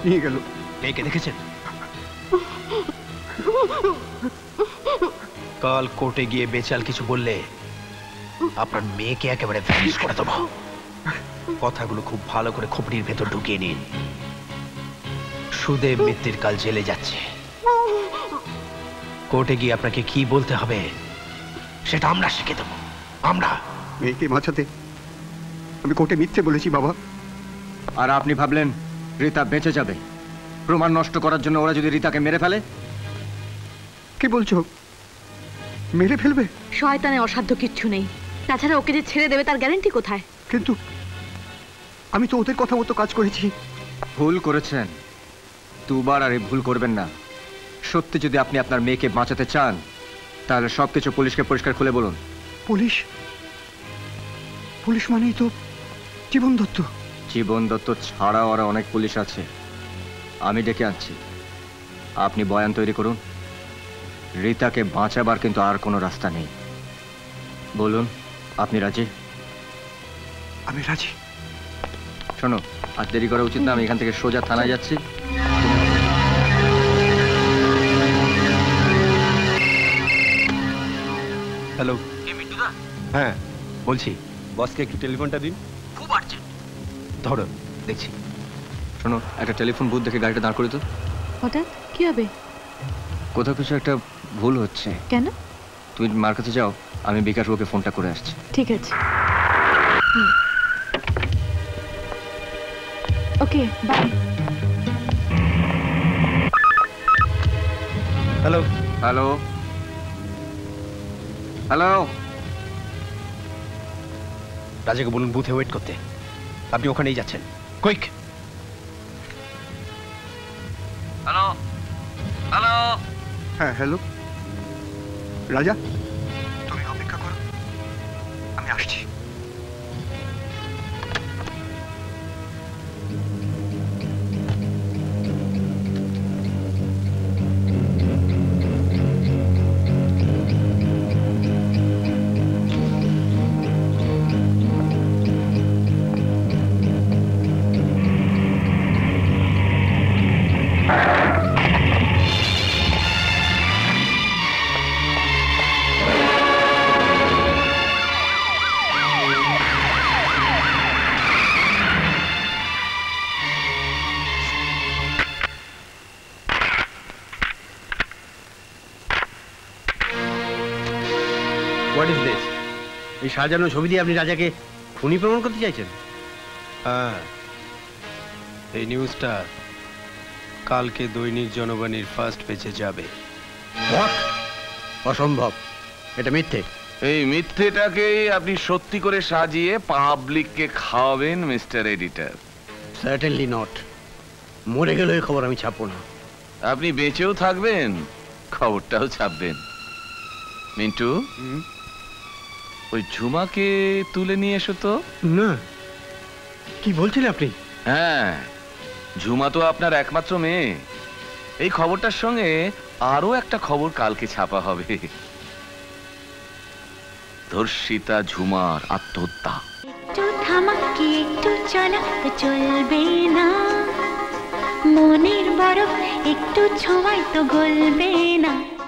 নিয়ে গেল। মেয়েকে দেখেছেন? কাল কোর্টে গিয়ে বেচাল কিছু বললে আপনার মেয়েকে একেবারে ভ্যানিশ করে দেবো। কথাগুলো খুব ভালো করে খোপড়ির ভেতর ঢুকিয়ে নিন। সুদে মৃত্যুর কাল জেলে যাচ্ছে। কোর্টে গিয়ে আপনাকে কি বলতে হবে সেটা আমরা শিখে দেবো। আমরা মেয়েকে বাঁচাতে আমি কোর্টে মিথ্যে বলেছি বাবা। আর আপনি ভাবলেন রীতা বেঁচে যাবে? প্রমাণ নষ্ট করার জন্য ওরা যদি রীতাকে মেরে ফেলে? কি বলছো? মেরে ফেলবে? শয়তানে অসাধ্য কিচ্ছু নেই। তাছাড়া ওকে যে ছেড়ে দেবে তার গ্যারান্টি কোথায়? কিন্তু আমি তো ওদের কথা মতো কাজ করেছি। ভুল করেছেন, দুবার আর এই ভুল করবেন না। সত্যি যদি আপনি আপনার মেয়েকে বাঁচাতে চান তাহলে সবকিছু পুলিশকে পরিষ্কার খুলে বলুন। পুলিশ? পুলিশ মানেই তো জীবন দত্ত। জীবন দত্ত ছাড়াও আরো অনেক পুলিশ আছে, আমি ডেকে আনছি। আপনি বয়ান তৈরি করুন। রীতাকে বাঁচাবার কিন্তু আর কোনো রাস্তা নেই। বলুন, আপনি রাজি? আমি রাজি। শোনো, আর দেরি করা উচিত না। আমি এখান থেকে সোজা থানায় যাচ্ছি। হ্যালো। হ্যাঁ বলছি। বসকে একটু টেলিফোনটা দিন। খুব আর্জেন্ট। ধরো, দেখছি। শোনো, একটা টেলিফোন বুথ দেখে গাড়িটা দাঁড় করে তো। হঠাৎ কি হবে? কোথাও কিছু একটা ভুল হচ্ছে। কেন? তুমি মার কাছে যাও, আমি বিকাশ ওকে ফোনটা করে আসছি। ঠিক আছে। Okay, bye. Hello. Hello hello. রাজাকে বলুন বুথে ওয়েট করতে। আপনি ওখানেই যাচ্ছেন। কুইক। Hello hello. হ্যাঁ হ্যালো। রাজা, তুমি অপেক্ষা করো, আমি আসছি। What is this? এই সাজানো ছবি দিয়ে আপনি রাজাকে খুনি প্রমাণ করতে চাইছেন? হ্যাঁ, এই নিউজটা কালকে দৈনিক জনবাণীর ফার্স্ট পেজে যাবে। অসম্ভব, এটা মিথ্যে। এই মিথ্যেটাকেই আপনি সত্যি করে সাজিয়ে পাবলিককে খাওয়াবেন মিস্টার এডিটর। Certainly not. মরে গেল এই খবর আমি ছাপবো না। আপনি বেঁচেও থাকবেন, খবরটাও ছাপবেন। মিন্টু, ওই ঝুমাকে তুলে নিয়ে এসো তো। না, কি বলছেন আপনি? হ্যাঁ, ঝুমা তো আপনার একমাত্র মেয়ে। এই খবরটার সঙ্গে আরো একটা খবর কালকে ছাপা হবে। ধর্ষিতা ঝুমার আত্মহত্যা। একটু থামাকে একটু চলা তো চলবে না, মনের বরফ একটু ছোঁয়াই তো গলবে না।